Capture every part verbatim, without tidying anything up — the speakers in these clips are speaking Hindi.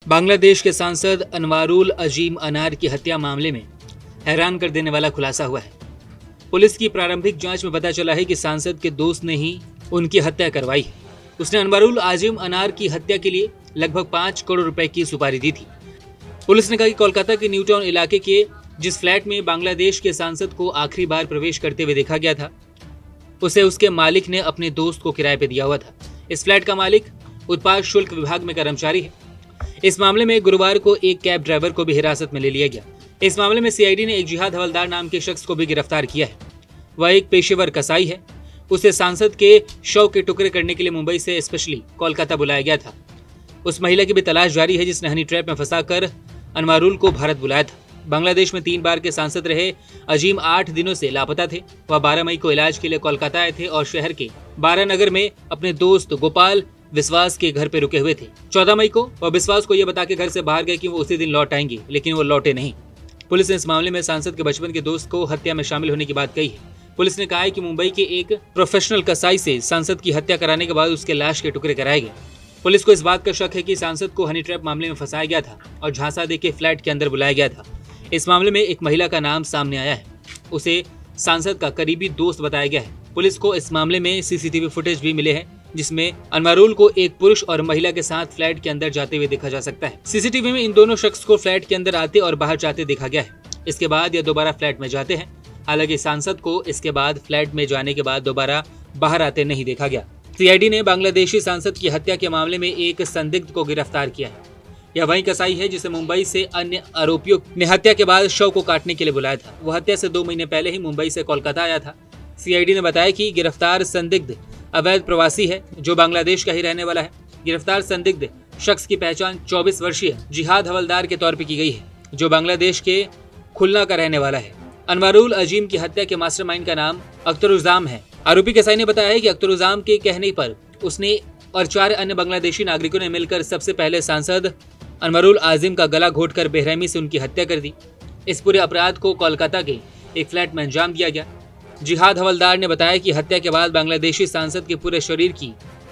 बांग्लादेश के सांसद अनवारुल अजीम अनार की हत्या मामले में हैरान कर देने वाला खुलासा हुआ है। पुलिस की प्रारंभिक जांच में पता चला है कि सांसद के दोस्त ने ही उनकी हत्या करवाई है। उसने अनवारुल अजीम अनार की हत्या के लिए लगभग पाँच करोड़ रुपए की सुपारी दी थी। पुलिस ने कहा कि कोलकाता के न्यू टाउन इलाके के जिस फ्लैट में बांग्लादेश के सांसद को आखिरी बार प्रवेश करते हुए देखा गया था, उसे उसके मालिक ने अपने दोस्त को किराए पर दिया हुआ था। इस फ्लैट का मालिक उत्पाद शुल्क विभाग में कर्मचारी है। इस मामले में गुरुवार को एक कैब ड्राइवर को भी हिरासत में ले लिया गया। इस मामले में सीआईडी ने एक जिहाद हवलदार नाम के शख्स को भी गिरफ्तार किया है। वह एक पेशेवर कसाई है। उसे सांसद के शव के टुकड़े करने के लिए मुंबई से स्पेशली कोलकाता बुलाया गया था। उस महिला की भी तलाश जारी है जिसने हनी ट्रैप में फंसाकर अनवारुल को भारत बुलाया था। बांग्लादेश में तीन बार के सांसद रहे अजीम आठ दिनों से लापता थे। वह बारह मई को इलाज के लिए कोलकाता आए थे और शहर के बारह नगर में अपने दोस्त गोपाल विश्वास के घर पे रुके हुए थे। चौदह मई को वह विश्वास को यह बता के घर से बाहर गए कि वो उसी दिन लौट आएंगे, लेकिन वो लौटे नहीं। पुलिस ने इस मामले में सांसद के बचपन के दोस्त को हत्या में शामिल होने की बात कही है। पुलिस ने कहा है कि मुंबई के एक प्रोफेशनल कसाई से सांसद की हत्या कराने के बाद उसके लाश के टुकड़े कराए गए। पुलिस को इस बात का शक है कि सांसद को हनी ट्रैप मामले में फंसाया गया था और झांसा देके फ्लैट के अंदर बुलाया गया था। इस मामले में एक महिला का नाम सामने आया है। उसे सांसद का करीबी दोस्त बताया गया है। पुलिस को इस मामले में सीसीटीवी फुटेज भी मिले हैं जिसमें अनवारुल को एक पुरुष और महिला के साथ फ्लैट के अंदर जाते हुए देखा जा सकता है। सीसीटीवी में इन दोनों शख्स को फ्लैट के अंदर आते और बाहर जाते देखा गया है। इसके बाद यह दोबारा फ्लैट में जाते हैं। हालांकि सांसद को इसके बाद फ्लैट में जाने के बाद दोबारा बाहर आते नहीं देखा गया। सीआईडी ने बांग्लादेशी सांसद की हत्या के मामले में एक संदिग्ध को गिरफ्तार किया है। यह वही कसाई है जिसे मुंबई से अन्य आरोपियों ने हत्या के बाद शव को काटने के लिए बुलाया था। वह हत्या से दो महीने पहले ही मुंबई से कोलकाता आया था। सीआईडी ने बताया कि गिरफ्तार संदिग्ध अवैध प्रवासी है जो बांग्लादेश का ही रहने वाला है। गिरफ्तार संदिग्ध शख्स की पहचान चौबीस वर्षीय जिहाद हवलदार के तौर पर की गई है जो बांग्लादेश के खुलना का रहने वाला है। अनवारुल अजीम की हत्या के मास्टरमाइंड का नाम अख्तरुज्जाम है। आरोपी कसाई ने बताया है कि अख्तरुज्जाम के कहने पर उसने और चार अन्य बांग्लादेशी नागरिकों ने मिलकर सबसे पहले सांसद अनवारुल अजीम का गला घोटकर बेरहमी से उनकी हत्या कर दी। इस पूरे अपराध को कोलकाता के एक फ्लैट में अंजाम दिया गया। जिहाद हवलदार ने बताया कि हत्या के बाद बांग्लादेशी सांसद के पूरे शरीर की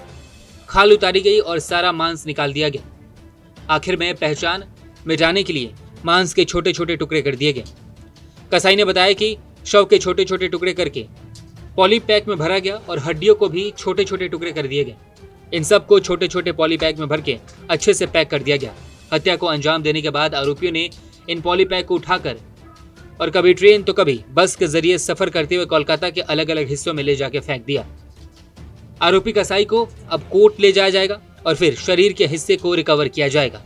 खाल उतारी गई और सारा मांस निकाल दिया गया। आखिर में पहचान मिटाने के लिए मांस के छोटे छोटे टुकड़े कर दिए गए। कसाई ने बताया कि शव के छोटे छोटे टुकड़े करके पॉली पैक में भरा गया और हड्डियों को भी छोटे छोटे टुकड़े कर दिए गए। इन सब को छोटे छोटे पॉली पैक में भर के अच्छे से पैक कर दिया गया। हत्या को अंजाम देने के बाद आरोपियों ने इन पॉली पैक को उठाकर और कभी ट्रेन तो कभी बस के जरिए सफर करते हुए कोलकाता के अलग अलग हिस्सों में ले जाके फेंक दिया। आरोपी कसाई को अब कोर्ट ले जाया जाएगा और फिर शरीर के हिस्से को रिकवर किया जाएगा।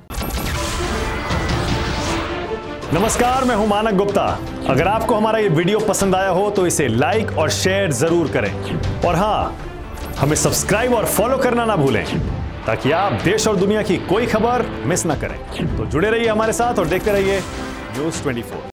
नमस्कार, मैं हूं मानक गुप्ता। अगर आपको हमारा ये वीडियो पसंद आया हो तो इसे लाइक और शेयर जरूर करें और हाँ, हमें सब्सक्राइब और फॉलो करना ना भूलें ताकि आप देश और दुनिया की कोई खबर मिस ना करें। तो जुड़े रहिए हमारे साथ और देखते रहिए न्यूज़ चौबीस।